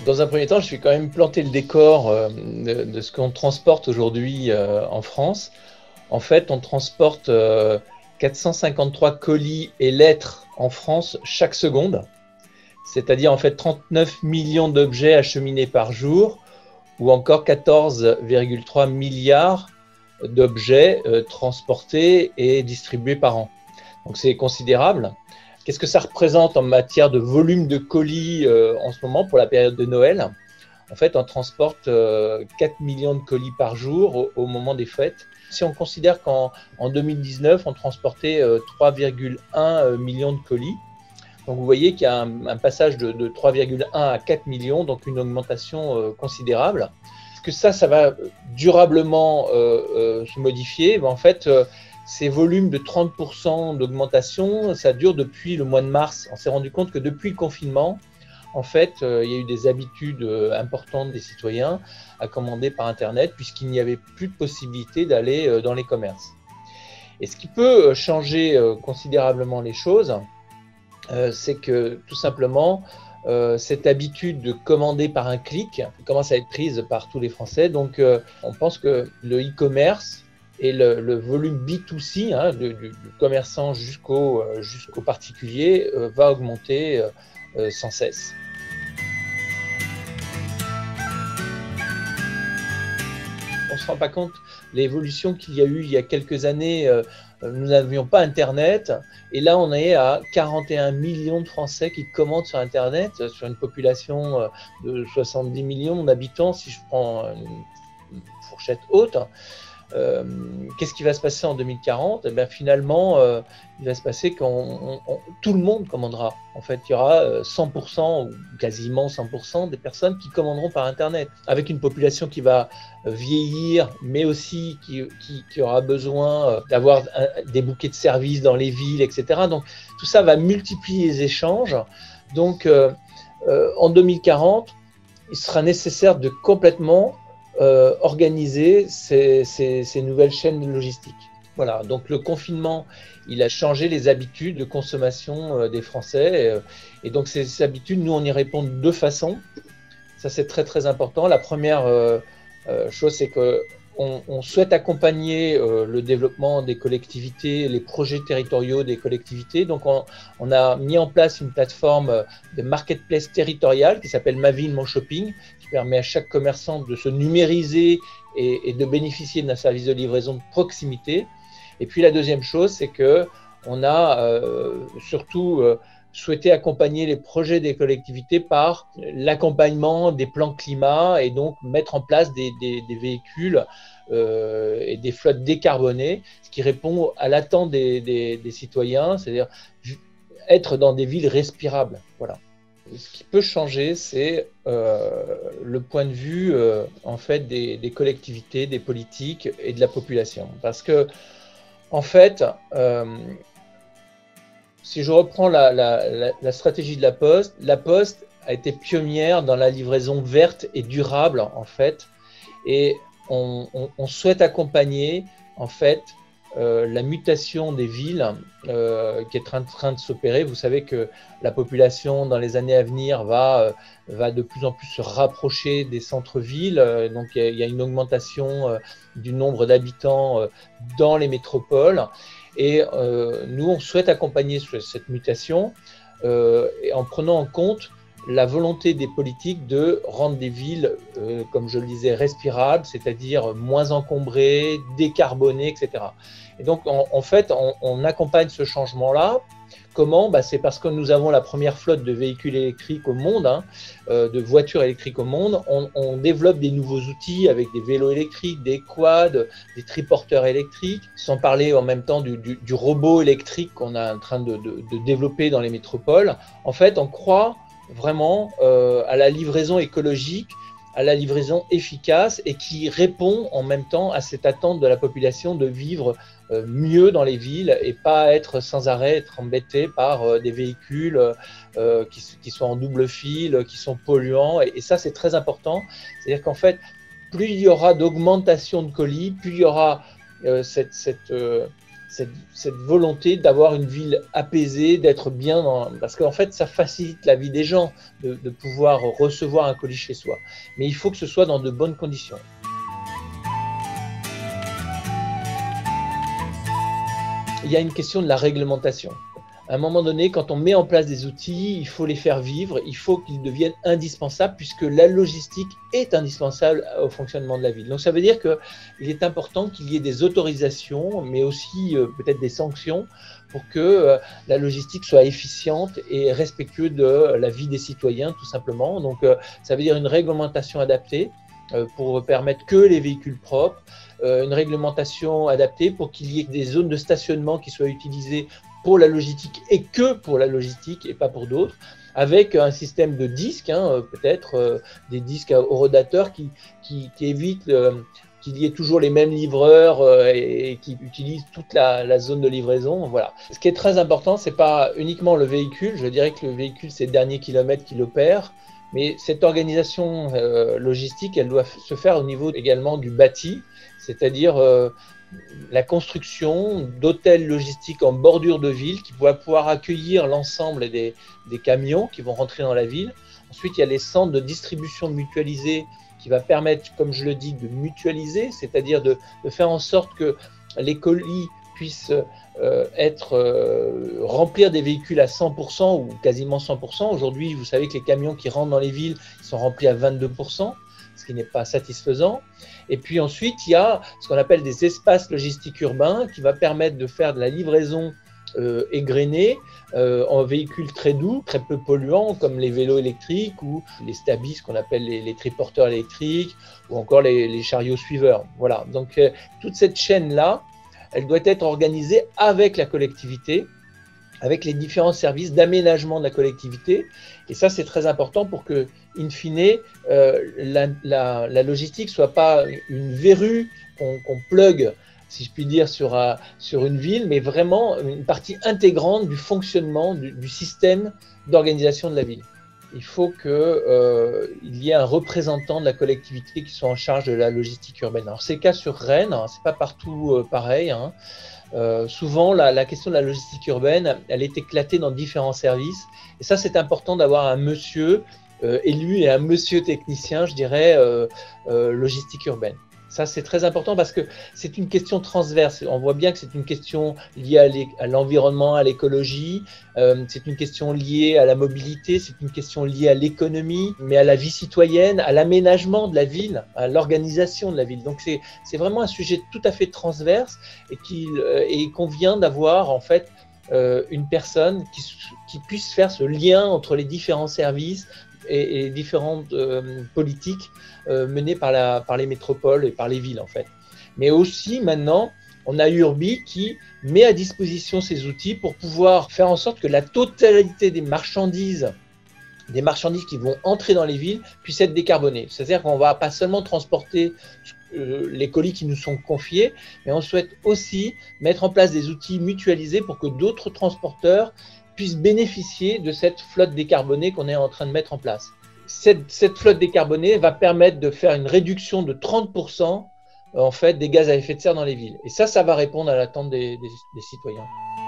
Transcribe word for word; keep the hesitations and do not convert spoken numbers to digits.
Dans un premier temps, je vais quand même planter le décor euh, de, de ce qu'on transporte aujourd'hui euh, en France. En fait, on transporte euh, quatre cent cinquante-trois colis et lettres en France chaque seconde, c'est-à-dire en fait trente-neuf millions d'objets acheminés par jour, ou encore quatorze virgule trois milliards d'objets euh, transportés et distribués par an. Donc c'est considérable. Qu'est-ce que ça représente en matière de volume de colis euh, en ce moment pour la période de Noël? En fait, on transporte euh, quatre millions de colis par jour au, au moment des fêtes. Si on considère qu'en en deux mille dix-neuf, on transportait euh, trois virgule un millions de colis, donc vous voyez qu'il y a un, un passage de, de trois virgule un à quatre millions, donc une augmentation euh, considérable. Est-ce que ça, ça va durablement euh, euh, se modifier? Ben, en fait, euh, ces volumes de trente pour cent d'augmentation, ça dure depuis le mois de mars. On s'est rendu compte que depuis le confinement, en fait, euh, il y a eu des habitudes euh, importantes des citoyens à commander par Internet, puisqu'il n'y avait plus de possibilité d'aller euh, dans les commerces. Et ce qui peut changer euh, considérablement les choses, euh, c'est que tout simplement, euh, cette habitude de commander par un clic commence à être prise par tous les Français. Donc, euh, on pense que le e-commerce et le, le volume B deux C, hein, du, du, du commerçant jusqu'au euh, jusqu'au particulier, euh, va augmenter euh, euh, sans cesse. On ne se rend pas compte de l'évolution qu'il y a eu il y a quelques années. Euh, nous n'avions pas Internet, et là on est à quarante et un millions de Français qui commandent sur Internet, sur une population de soixante-dix millions d'habitants, si je prends une fourchette haute. Euh, Qu'est-ce qui va se passer en deux mille quarante? Eh bien, finalement, euh, il va se passer que tout le monde commandera. En fait, il y aura cent pour cent ou quasiment cent pour cent des personnes qui commanderont par Internet, avec une population qui va vieillir, mais aussi qui, qui, qui aura besoin d'avoir des bouquets de services dans les villes, et cetera. Donc, tout ça va multiplier les échanges. Donc, euh, euh, en deux mille quarante, il sera nécessaire de complètement Euh, organiser ces, ces, ces nouvelles chaînes logistiques. Voilà, donc le confinement, il a changé les habitudes de consommation euh, des Français. Et, et donc ces, ces habitudes, nous, on y répond de deux façons. Ça, c'est très, très important. La première euh, euh, chose, c'est que on, on souhaite accompagner euh, le développement des collectivités, les projets territoriaux des collectivités. Donc, on, on a mis en place une plateforme de marketplace territoriale qui s'appelle Ma Ville, Mon Shopping, qui permet à chaque commerçant de se numériser et, et de bénéficier d'un service de livraison de proximité. Et puis, la deuxième chose, c'est que on a euh, surtout euh, souhaité accompagner les projets des collectivités par l'accompagnement des plans climat et donc mettre en place des, des, des véhicules euh, et des flottes décarbonées, ce qui répond à l'attente des, des, des citoyens, c'est-à-dire être dans des villes respirables. Voilà. Ce qui peut changer, c'est euh, le point de vue euh, en fait des, des collectivités, des politiques et de la population, parce que en fait, euh, si je reprends la, la, la, la stratégie de la Poste, la Poste a été pionnière dans la livraison verte et durable, en fait, et on, on, on souhaite accompagner, en fait, euh, la mutation des villes euh, qui est en train de s'opérer. Vous savez que la population, dans les années à venir, va, euh, va de plus en plus se rapprocher des centres-villes. Euh, donc, il y, y a une augmentation euh, du nombre d'habitants euh, dans les métropoles. Et euh, nous, on souhaite accompagner cette mutation euh, en prenant en compte la volonté des politiques de rendre des villes, euh, comme je le disais, respirables, c'est-à-dire moins encombrées, décarbonées, et cetera. Et donc, en, en fait, on, on accompagne ce changement-là. Comment? Bah, c'est parce que nous avons la première flotte de véhicules électriques au monde, hein, euh, de voitures électriques au monde. On, on développe des nouveaux outils avec des vélos électriques, des quads, des triporteurs électriques, sans parler en même temps du, du, du robot électrique qu'on est en train de, de, de développer dans les métropoles. En fait, on croit vraiment euh, à la livraison écologique, à la livraison efficace et qui répond en même temps à cette attente de la population de vivre euh, mieux dans les villes et pas être sans arrêt être embêté par euh, des véhicules euh, qui, qui sont en double fil, qui sont polluants. Et, et ça, c'est très important. C'est-à-dire qu'en fait, plus il y aura d'augmentation de colis, plus il y aura euh, cette, cette, euh, cette, cette volonté d'avoir une ville apaisée, d'être bien dans... Parce qu'en fait, ça facilite la vie des gens de, de pouvoir recevoir un colis chez soi. Mais il faut que ce soit dans de bonnes conditions. Il y a une question de la réglementation. À un moment donné, quand on met en place des outils, il faut les faire vivre, il faut qu'ils deviennent indispensables puisque la logistique est indispensable au fonctionnement de la ville. Donc ça veut dire qu'il est important qu'il y ait des autorisations, mais aussi euh, peut-être des sanctions pour que euh, la logistique soit efficiente et respectueuse de la vie des citoyens, tout simplement. Donc euh, ça veut dire une réglementation adaptée euh, pour permettre que les véhicules propres, euh, une réglementation adaptée pour qu'il y ait des zones de stationnement qui soient utilisées pour la logistique et que pour la logistique et pas pour d'autres, avec un système de disques, hein, peut-être euh, des disques à horodateurs qui, qui, qui évitent euh, qu'il y ait toujours les mêmes livreurs euh, et, et qui utilisent toute la, la zone de livraison. Voilà. Ce qui est très important, ce n'est pas uniquement le véhicule, je dirais que le véhicule, c'est le dernier kilomètre qui l'opère, mais cette organisation euh, logistique, elle doit se faire au niveau également du bâti, c'est-à-dire euh, la construction d'hôtels logistiques en bordure de ville qui vont pouvoir accueillir l'ensemble des, des camions qui vont rentrer dans la ville. Ensuite, il y a les centres de distribution mutualisés qui va permettre, comme je le dis, de mutualiser, c'est-à-dire de, de faire en sorte que les colis puissent euh, être, euh, remplir des véhicules à cent pour cent ou quasiment cent pour cent. Aujourd'hui, vous savez que les camions qui rentrent dans les villes sont remplis à vingt-deux pour cent. Ce qui n'est pas satisfaisant. Et puis ensuite, il y a ce qu'on appelle des espaces logistiques urbains qui va permettre de faire de la livraison euh, égrenée euh, en véhicules très doux, très peu polluants, comme les vélos électriques ou les stabis, ce qu'on appelle les, les triporteurs électriques, ou encore les, les chariots suiveurs. Voilà. Donc, euh, toute cette chaîne-là, elle doit être organisée avec la collectivité, avec les différents services d'aménagement de la collectivité. Et ça, c'est très important pour que, in fine, euh, la, la, la logistique ne soit pas une verrue qu'on qu'on plug, si je puis dire, sur, un, sur une ville, mais vraiment une partie intégrante du fonctionnement du, du système d'organisation de la ville. Il faut qu'il euh, y ait un représentant de la collectivité qui soit en charge de la logistique urbaine. Alors, c'est le cas sur Rennes, hein, c'est pas partout euh, pareil, hein. Euh, souvent, la, la question de la logistique urbaine, elle est éclatée dans différents services. Et ça, c'est important d'avoir un monsieur euh, élu et un monsieur technicien, je dirais, euh, euh, logistique urbaine. Ça, c'est très important parce que c'est une question transverse. On voit bien que c'est une question liée à l'environnement, à l'écologie, euh, c'est une question liée à la mobilité, c'est une question liée à l'économie, mais à la vie citoyenne, à l'aménagement de la ville, à l'organisation de la ville. Donc, c'est c'est vraiment un sujet tout à fait transverse et qu'il euh, et convient d'avoir en fait euh, une personne qui, qui puisse faire ce lien entre les différents services et, et différentes euh, politiques euh, menées par, la, par les métropoles et par les villes en fait. Mais aussi maintenant, on a Urbi qui met à disposition ces outils pour pouvoir faire en sorte que la totalité des marchandises, des marchandises qui vont entrer dans les villes puissent être décarbonées. C'est-à-dire qu'on ne va pas seulement transporter euh, les colis qui nous sont confiés, mais on souhaite aussi mettre en place des outils mutualisés pour que d'autres transporteurs puissent bénéficier de cette flotte décarbonée qu'on est en train de mettre en place. Cette, cette flotte décarbonée va permettre de faire une réduction de trente pour cent en fait, des gaz à effet de serre dans les villes. Et ça, ça va répondre à l'attente des, des, des citoyens.